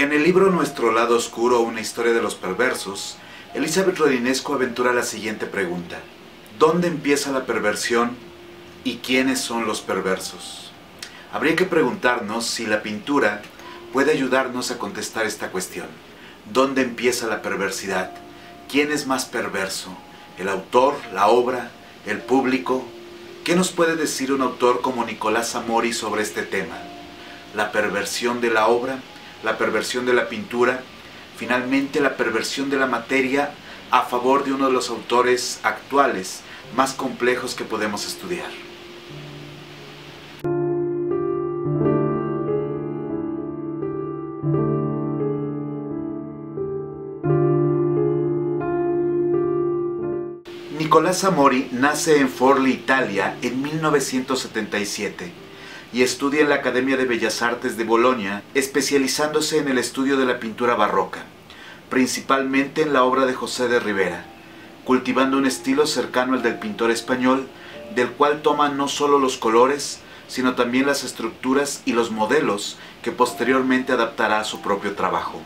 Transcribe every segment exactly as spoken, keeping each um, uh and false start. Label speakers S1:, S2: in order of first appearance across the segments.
S1: En el libro Nuestro lado oscuro, una historia de los perversos, Elizabeth Rodinesco aventura la siguiente pregunta: ¿dónde empieza la perversión y quiénes son los perversos? Habría que preguntarnos si la pintura puede ayudarnos a contestar esta cuestión. ¿Dónde empieza la perversidad? ¿Quién es más perverso? ¿El autor, la obra, el público? ¿Qué nos puede decir un autor como Nicolás Samori sobre este tema? ¿La perversión de la obra? ¿La perversión de la pintura? Finalmente, la perversión de la materia a favor de uno de los autores actuales más complejos que podemos estudiar. Nicolás Samori nace en Forlì, Italia, en mil novecientos setenta y siete y estudia en la Academia de Bellas Artes de Bolonia, especializándose en el estudio de la pintura barroca, principalmente en la obra de José de Ribera, cultivando un estilo cercano al del pintor español, del cual toma no solo los colores, sino también las estructuras y los modelos que posteriormente adaptará a su propio trabajo.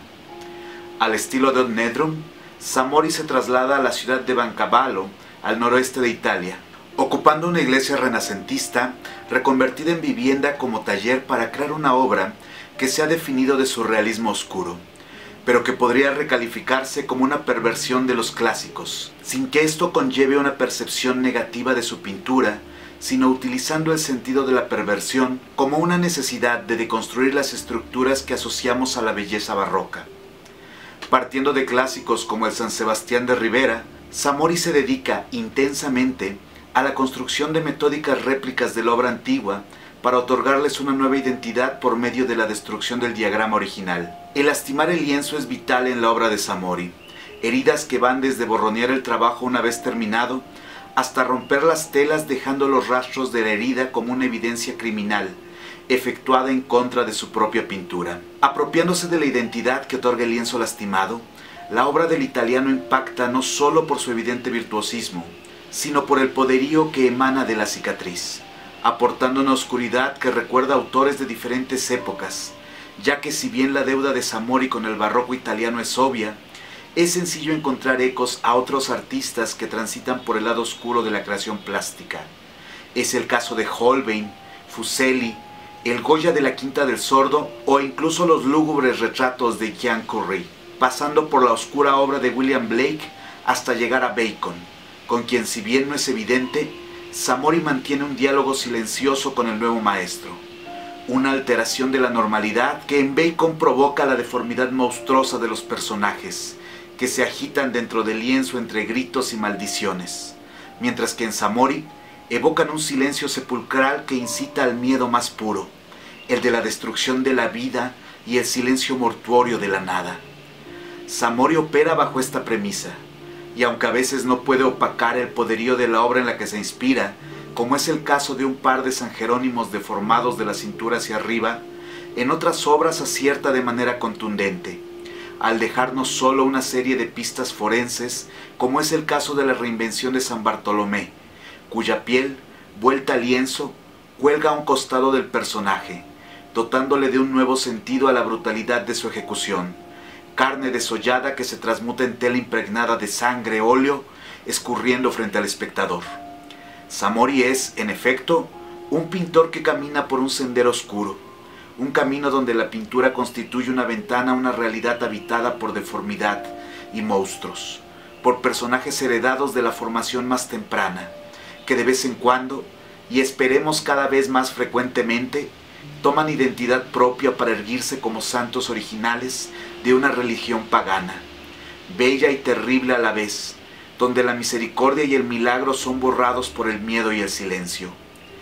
S1: Al estilo de Nedrum, Samori se traslada a la ciudad de Bancavallo, al noroeste de Italia, ocupando una iglesia renacentista reconvertida en vivienda como taller para crear una obra que se ha definido de surrealismo oscuro, pero que podría recalificarse como una perversión de los clásicos, sin que esto conlleve una percepción negativa de su pintura, sino utilizando el sentido de la perversión como una necesidad de deconstruir las estructuras que asociamos a la belleza barroca. Partiendo de clásicos como el San Sebastián de Ribera, Samori se dedica intensamente a la construcción de metódicas réplicas de la obra antigua para otorgarles una nueva identidad por medio de la destrucción del diagrama original. El lastimar el lienzo es vital en la obra de Samori, heridas que van desde borronear el trabajo una vez terminado hasta romper las telas dejando los rastros de la herida como una evidencia criminal, efectuada en contra de su propia pintura. Apropiándose de la identidad que otorga el lienzo lastimado, la obra del italiano impacta no solo por su evidente virtuosismo, sino por el poderío que emana de la cicatriz, aportando una oscuridad que recuerda a autores de diferentes épocas, ya que si bien la deuda de Samori con el barroco italiano es obvia, es sencillo encontrar ecos a otros artistas que transitan por el lado oscuro de la creación plástica. Es el caso de Holbein, Fuseli, el Goya de la Quinta del Sordo o incluso los lúgubres retratos de Jean Curry, pasando por la oscura obra de William Blake hasta llegar a Bacon, con quien, si bien no es evidente, Samori mantiene un diálogo silencioso con el nuevo maestro, una alteración de la normalidad que en Bacon provoca la deformidad monstruosa de los personajes, que se agitan dentro del lienzo entre gritos y maldiciones, mientras que en Samori evocan un silencio sepulcral que incita al miedo más puro, el de la destrucción de la vida y el silencio mortuorio de la nada. Samori opera bajo esta premisa, y aunque a veces no puede opacar el poderío de la obra en la que se inspira, como es el caso de un par de San Jerónimos deformados de la cintura hacia arriba, en otras obras acierta de manera contundente, al dejarnos solo una serie de pistas forenses, como es el caso de la reinvención de San Bartolomé, cuya piel, vuelta al lienzo, cuelga a un costado del personaje, dotándole de un nuevo sentido a la brutalidad de su ejecución, carne desollada que se transmuta en tela impregnada de sangre, óleo, escurriendo frente al espectador. Samori es, en efecto, un pintor que camina por un sendero oscuro, un camino donde la pintura constituye una ventana a una realidad habitada por deformidad y monstruos, por personajes heredados de la formación más temprana, que de vez en cuando, y esperemos cada vez más frecuentemente, toman identidad propia para erguirse como santos originales de una religión pagana, bella y terrible a la vez, donde la misericordia y el milagro son borrados por el miedo y el silencio.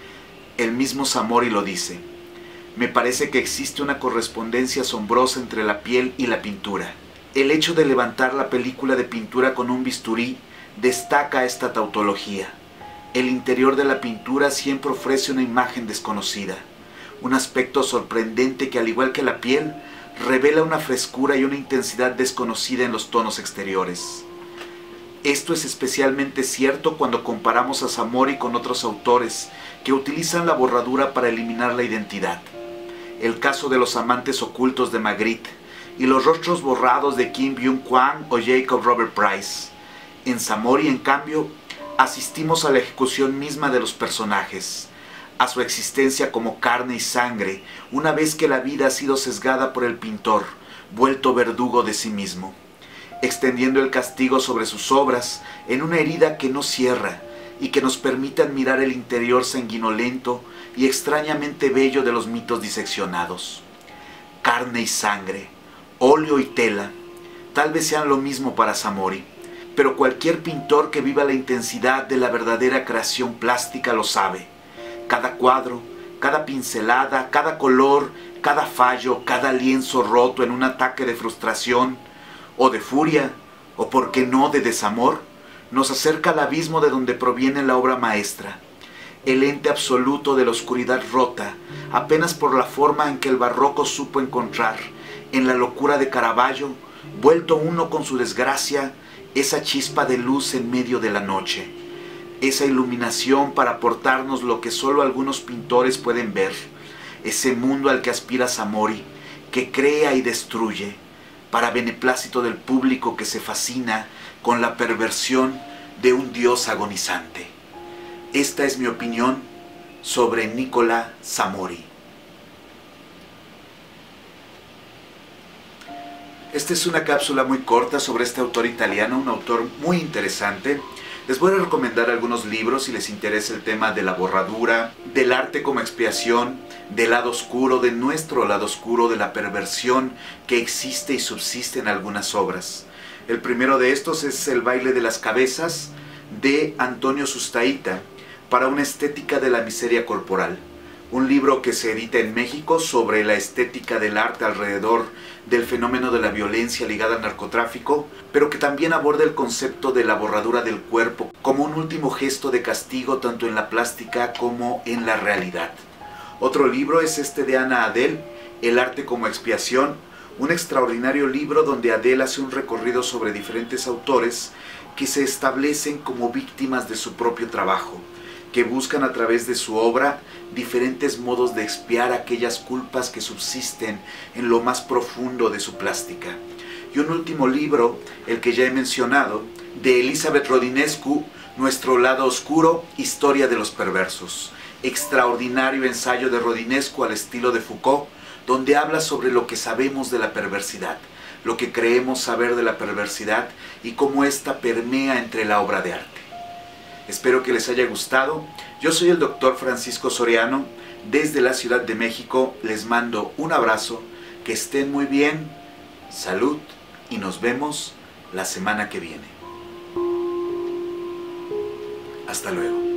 S1: El mismo Samori lo dice: me parece que existe una correspondencia asombrosa entre la piel y la pintura. El hecho de levantar la película de pintura con un bisturí destaca esta tautología. El interior de la pintura siempre ofrece una imagen desconocida, un aspecto sorprendente que, al igual que la piel, revela una frescura y una intensidad desconocida en los tonos exteriores. Esto es especialmente cierto cuando comparamos a Samori con otros autores que utilizan la borradura para eliminar la identidad. El caso de Los amantes ocultos de Magritte, y los rostros borrados de Kim Byung-kwan o Jacob Robert Price. En Samori, en cambio, asistimos a la ejecución misma de los personajes, a su existencia como carne y sangre, una vez que la vida ha sido sesgada por el pintor, vuelto verdugo de sí mismo, extendiendo el castigo sobre sus obras en una herida que no cierra y que nos permite admirar el interior sanguinolento y extrañamente bello de los mitos diseccionados. Carne y sangre, óleo y tela, tal vez sean lo mismo para Samori, pero cualquier pintor que viva la intensidad de la verdadera creación plástica lo sabe. Cada cuadro, cada pincelada, cada color, cada fallo, cada lienzo roto en un ataque de frustración, o de furia, o por qué no de desamor, nos acerca al abismo de donde proviene la obra maestra, el ente absoluto de la oscuridad rota, apenas por la forma en que el barroco supo encontrar, en la locura de Caravaggio, vuelto uno con su desgracia, esa chispa de luz en medio de la noche, esa iluminación para aportarnos lo que solo algunos pintores pueden ver, ese mundo al que aspira Samori, que crea y destruye, para beneplácito del público que se fascina con la perversión de un dios agonizante. Esta es mi opinión sobre Nicola Samori. Esta es una cápsula muy corta sobre este autor italiano, un autor muy interesante. Les voy a recomendar algunos libros si les interesa el tema de la borradura, del arte como expiación, del lado oscuro, de nuestro lado oscuro, de la perversión que existe y subsiste en algunas obras. El primero de estos es El baile de las cabezas, de Antonio Sustaita, para una estética de la miseria corporal. Un libro que se edita en México sobre la estética del arte alrededor del fenómeno de la violencia ligada al narcotráfico, pero que también aborda el concepto de la borradura del cuerpo como un último gesto de castigo tanto en la plástica como en la realidad. Otro libro es este de Ana Adel, El arte como expiación, un extraordinario libro donde Adel hace un recorrido sobre diferentes autores que se establecen como víctimas de su propio trabajo, que buscan a través de su obra diferentes modos de expiar aquellas culpas que subsisten en lo más profundo de su plástica. Y un último libro, el que ya he mencionado, de Elizabeth Rodinescu, Nuestro lado oscuro, historia de los perversos. Extraordinario ensayo de Rodinescu al estilo de Foucault, donde habla sobre lo que sabemos de la perversidad, lo que creemos saber de la perversidad y cómo ésta permea entre la obra de arte. Espero que les haya gustado. Yo soy el doctor Francisco Soriano. Desde la Ciudad de México les mando un abrazo. Que estén muy bien. Salud y nos vemos la semana que viene. Hasta luego.